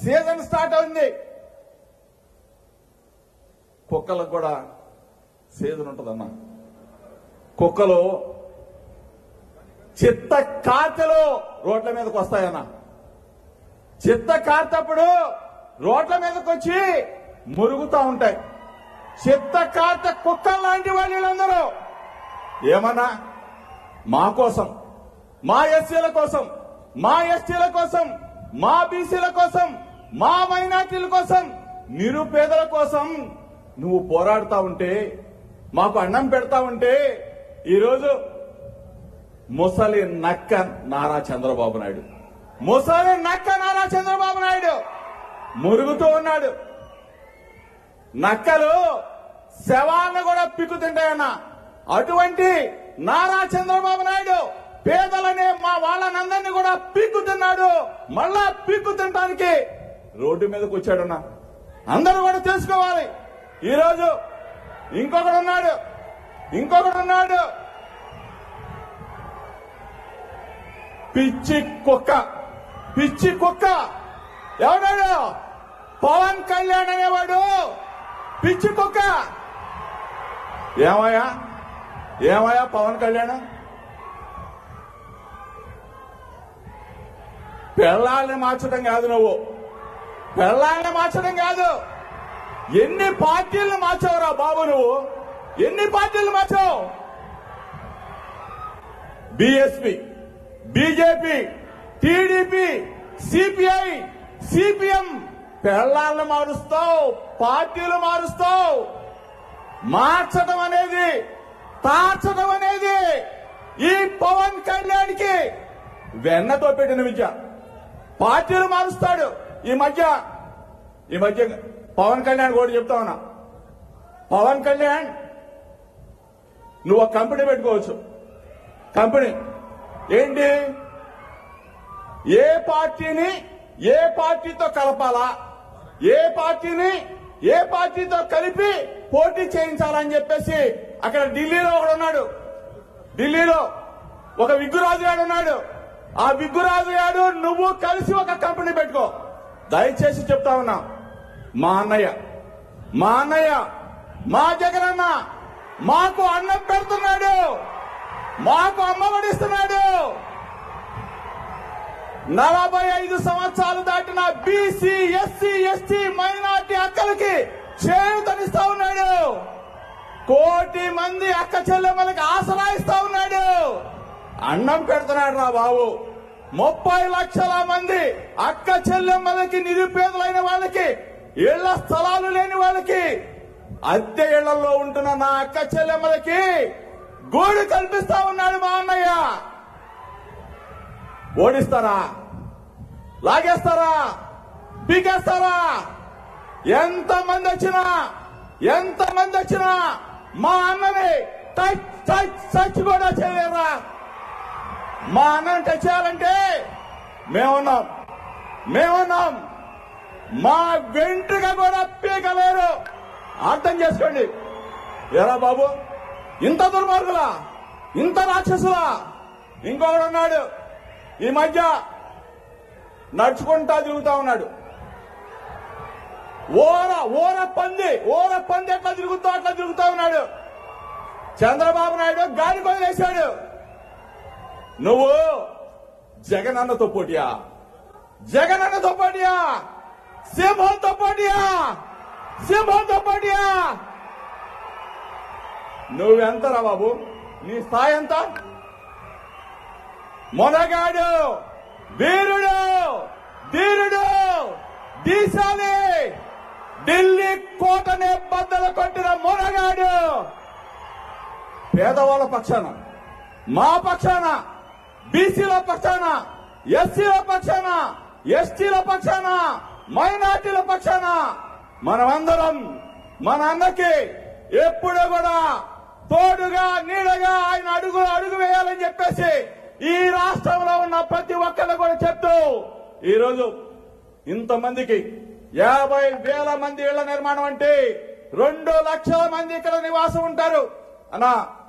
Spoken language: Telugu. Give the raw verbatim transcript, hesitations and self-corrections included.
సీజన్ స్టార్ట్ అయింది. కుక్కలకు కూడా సీజన్ ఉంటుందమ్మా. కుక్కలు చిత్త కార్తెలు రోడ్ల మీదకి వస్తాయన్న. చిత్త కార్తప్పుడు రోడ్ల మీదకి వచ్చి మురుగుతా ఉంటాయి. చిత్త కార్త కుక్కలు లాంటి వాళ్ళందరూ ఏమన్నా మా కోసం, మా ఎస్సీల కోసం, మా ఎస్టీల కోసం, మా బీసీల కోసం, మా మైనార్టీల కోసం, నిరుపేదల కోసం నువ్వు పోరాడుతా ఉంటే, మాకు అన్నం పెడతా ఉంటే, ఈరోజు ముసలి నక్క నారా చంద్రబాబు నాయుడు, ముసలి నక్క నారా చంద్రబాబు నాయుడు మురుగుతూ ఉన్నాడు. నక్కలు శవాలను కూడా పిక్కు తింటాయన్న. అటువంటి నారా చంద్రబాబు నాయుడు పేదలనే మా వాళ్ళనందరినీ కూడా పీక్కు తిన్నాడు. మళ్ళా పీక్కు తినడానికి రోడ్డు మీదకి వచ్చాడన్నా. అందరూ కూడా తెలుసుకోవాలి. ఈరోజు ఇంకొకడు ఉన్నాడు, ఇంకొకడు ఉన్నాడు పిచ్చి కుక్క. పిచ్చి కుక్క ఎవడాడు? పవన్ కళ్యాణ్ అనేవాడు పిచ్చి కుక్క. ఏమయ్యా ఏమయ్యా పవన్ కళ్యాణ్, పెళ్ళాలని మార్చడం కాదు, నువ్వు పెళ్ళాలని మార్చడం కాదు. ఎన్ని పార్టీలను మార్చావురా బాబు నువ్వు? ఎన్ని పార్టీలు మార్చావు? BSP, BJP, TDP, CPI, CPM పెళ్ళాలను మారుస్తావు, పార్టీలు మారుస్తావు. మార్చడం అనేది, తార్చడం అనేది ఈ పవన్ కళ్యాణ్కి వెన్నతో పెట్టిన విద్య. పార్టీలు మారుస్తాడు. ఈ మధ్య ఈ మధ్య పవన్ కళ్యాణ్ కూడా చెప్తా ఉన్నా, పవన్ కళ్యాణ్ నువ్వు ఒక కంపెనీ పెట్టుకోవచ్చు. కంపెనీ ఏంటి? ఏ పార్టీని ఏ పార్టీతో కలపాలా, ఏ పార్టీని ఏ పార్టీతో కలిపి పోటీ చేయించాలని చెప్పేసి అక్కడ ఢిల్లీలో ఒకడు ఉన్నాడు. ఢిల్లీలో ఒక విగ్గురాజు గాడు ఉన్నాడు. ఆ విగ్గురాజు గాడు నువ్వు కలిసి ఒక కంపెనీ పెట్టుకో. దయచేసి చెప్తా ఉన్నా, మా అన్నయ్య మా అన్నయ్య మా జగనన్న మాకు అన్నం పెడుతున్నాడు, మాకు అమ్మఒడిస్తున్నాడు. నలభై ఐదు సంవత్సరాలు దాటిన బీసీ, ఎస్సీ, ఎస్టీ, మైనార్టీ అక్కలకి చేయూతనిస్తా ఉన్నాడు. కోటి మంది అక్క చెల్లెమ్మలకి ఆసరా ఇస్తా ఉన్నాడు. అన్నం పెడుతున్నాడు రా బాబు. ముప్పై లక్షల మంది అక్క చెల్లెమ్మలకి, నిరుపేదలైన వాళ్ళకి, ఇళ్ల స్థలాలు లేని వాళ్ళకి, అద్దె ఇళ్లలో ఉంటున్న నా అక్క చెల్లెమ్మలకి గూడు కల్పిస్తా ఉన్నాడు మా అన్నయ్య. ఓడిస్తారా? లాగేస్తారా? పీకేస్తారా? ఎంత మంది వచ్చినా ఎంత మంది వచ్చినా మా అన్నని టచ్ టచ్ టచ్ కూడా చేయలేరా? మా అన్నని టచ్ చేయాలంటే మేమున్నాం, మేమున్నాం. మా వెంట్రుక కూడా పీకలేరు. అర్థం చేసుకోండి. ఎరా బాబు, ఇంత దుర్మార్గులా, ఇంత రాక్షసులా? ఇంకొకడు ఉన్నాడు, ఈ మధ్య నడుచుకుంటా తిరుగుతా ఉన్నాడు. ఓర ఓర పంది ఓర పంది ఎట్లా తిరుగుతా అట్లా తిరుగుతా ఉన్నాడు. చంద్రబాబు నాయుడు గాలి వదిలేశాడు. నువ్వు జగనన్నతో పోటీయా? జగనన్నతో పోటీయా? సింహంతో పోటీయా? సింహంతో పోటీయా? నువ్వెంతరా బాబు? నీ స్థాయి ఎంత? మొనగాడు, వీరుడు, ధీరుడు, దీశాలి, ఢిల్లీ కోటనే బద్దలు కొట్టిన మొనగాడు. పేదవాళ్ళ పక్షాన, మా పక్షాన, బీసీల పక్షాన, ఎస్సీల పక్షాన, ఎస్టీల పక్షాన, మైనార్టీల పక్షాన మనమందరం మన అన్నకి ఎప్పుడు కూడా తోడుగా, నీడగా ఆయన అడుగు అడుగు వేయాలని చెప్పేసి ఈ రాష్ట్రంలో ఉన్న ప్రతి ఒక్కరు కూడా చెప్తూ ఈరోజు ఇంతమందికి యాభై వేల మంది ఇళ్ల నిర్మాణం అంటే రెండు లక్షల మంది ఇక్కడ నివాసం ఉంటారు అన్నా.